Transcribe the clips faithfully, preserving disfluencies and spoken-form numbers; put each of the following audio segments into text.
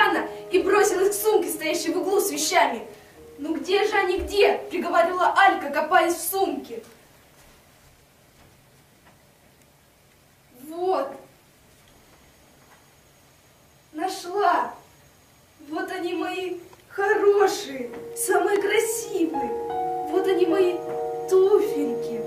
дивана и бросилась к сумке, стоящей в углу с вещами. «Ну где же они, где?» – приговорила Алька, копаясь в сумке. Вот. Нашла. Вот они мои хорошие, самые красивые. Вот они мои туфельки.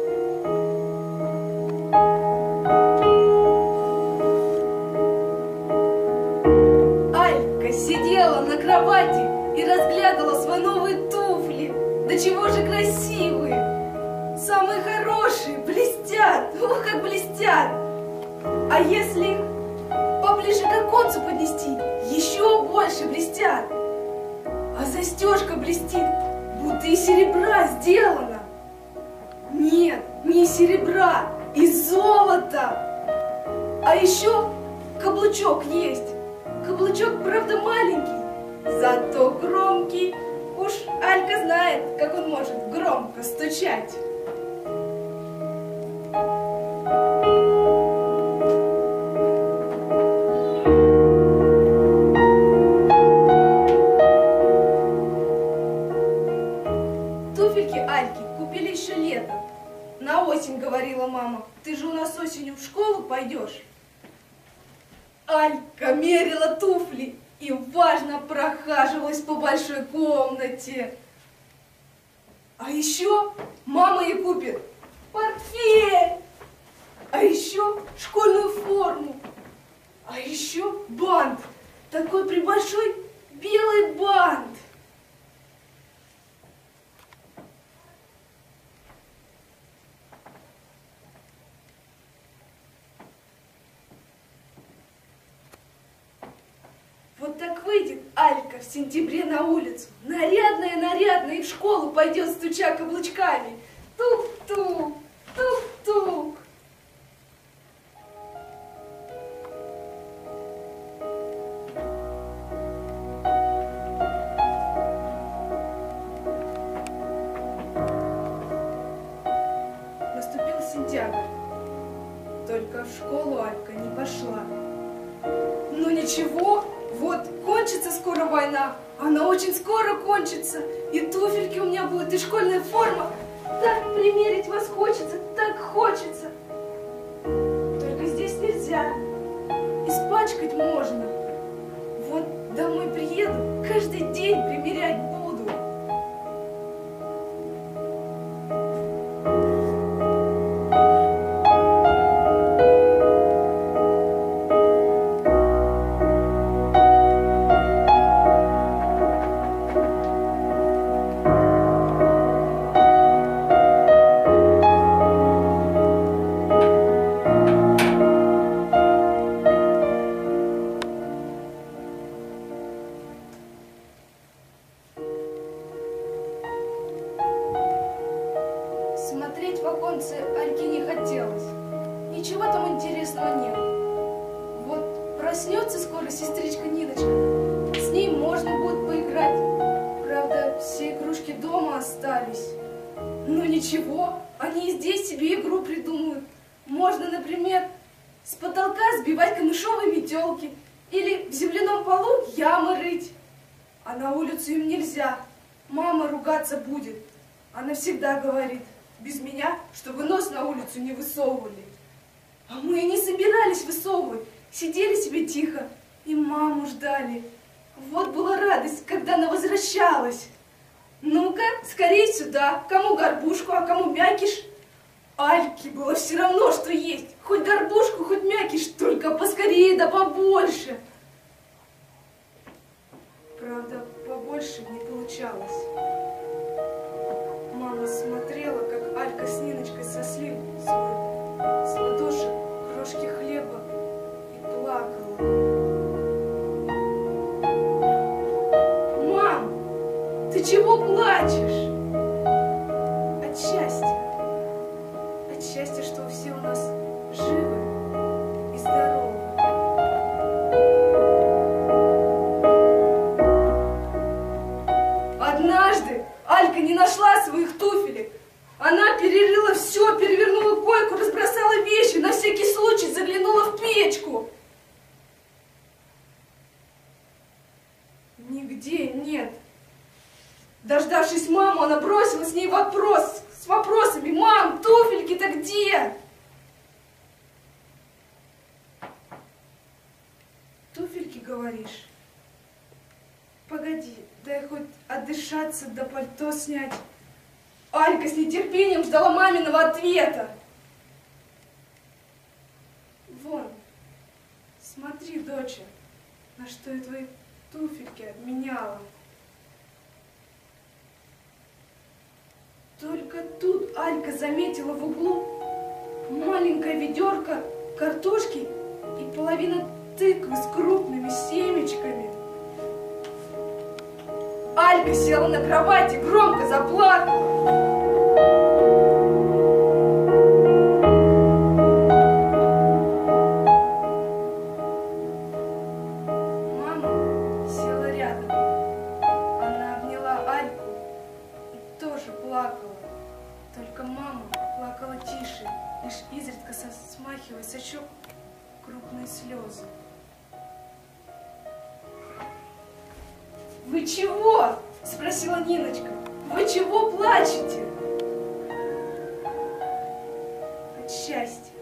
Алька сидела на кровати и разглядывала свои новые туфли. Да чего же красивые. Самые хорошие, блестят. Ох, как блестят. А если их поближе к оконцу поднести, еще больше блестят. А застежка блестит, будто из серебра сделана. Нет, не из серебра, из золота. А еще каблучок есть. Каблучок, правда, маленький, зато громкий. Уж Алька знает, как он может громко стучать. Туфельки Альки купили еще летом. На осень, говорила мама, ты же у нас осенью в школу пойдешь. Алька мерила туфли и важно прохаживалась по большой комнате. А еще мама ей купит портфель, а еще школьную форму, а еще бант, такой прибольшой белый бант. Вот так выйдет Алька в сентябре на улицу, нарядная-нарядная, и в школу пойдет, стуча каблучками. Тук-тук, тук-тук. Наступил сентябрь, только в школу Алька не пошла. Ну ничего. Вот, кончится скоро война, она очень скоро кончится, и туфельки у меня будут, и школьная форма. Так примерить вас хочется, так хочется. Только здесь нельзя, испачкать можно. Вот домой приеду, каждый день примерять буду. Смотреть в оконце Альке не хотелось. Ничего там интересного нет. Вот проснется скоро сестричка Ниночка. С ней можно будет поиграть. Правда, все игрушки дома остались. Но ничего, они и здесь себе игру придумают. Можно, например, с потолка сбивать камышовые метелки. Или в земляном полу ямы рыть. А на улицу им нельзя. Мама ругаться будет. Она всегда говорит: без меня, чтобы нос на улицу не высовывали. А мы и не собирались высовывать, сидели себе тихо и маму ждали. Вот была радость, когда она возвращалась. Ну-ка, скорее сюда, кому горбушку, а кому мякиш. Альке было все равно, что есть, хоть горбушку, хоть мякиш, только поскорее да побольше. Правда, побольше не получалось. Мама смотрела, как Алька с Ниночкой сосли с ладошек крошки хлеба и плакала. Мам, ты чего плачешь? От счастья. От счастья, что все у нас живы и здоровы. Однажды Алька не нашла своих туфелек. Она перерыла все, перевернула койку, разбросала вещи, на всякий случай заглянула в печку. Нигде нет. Дождавшись маму, она бросилась с ней вопрос, с вопросами: «Мам, туфельки-то где?» Туфельки, говоришь? Погоди, дай хоть отдышаться, да пальто снять. Алька с нетерпением ждала маминого ответа. Вон, смотри, доча, на что я твои туфельки обменяла. Только тут Алька заметила в углу маленькое ведерко картошки и половина тыквы с крупными семечками. Алька села на кровати, громко заплакала. Мама села рядом. Она обняла Альку и тоже плакала. Только мама плакала тише, лишь изредка смахивая со щек крупные слезы. «Вы чего?» – спросила Ниночка. «Вы чего плачете?» «От счастья.